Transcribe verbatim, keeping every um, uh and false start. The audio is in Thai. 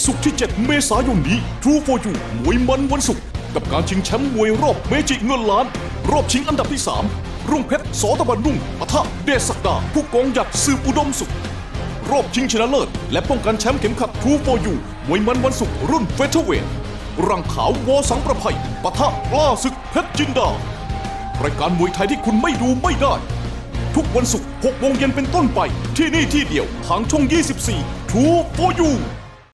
ศุกร์ที่เจ็ดเมษายนนี้ ทรู โฟร์ ยู มวยมันวันศุกร์กับการชิงแชมป์มวยรอบเมจิเงินล้านรอบชิงอันดับที่สามรุ่งเพชร ส.ตะวรุ่งปะทะเดชศักดาผู้กองหยัดสืบอุดมสุขรอบชิงชนะเลิศและป้องกันแชมป์เข็มขัด ทรู โฟร์ ยู มวยมันวันศุกร์รุ่นเฟเธอร์เวทรังขาววอสังประไพปะทะกล้าศึกเพชรจินดารายการมวยไทยที่คุณไม่ดูไม่ได้ทุกวันศุกร์หกโมงเย็นเป็นต้นไปที่นี่ที่เดียวทางช่องยี่สิบสี่ ทรู โฟร์ ยู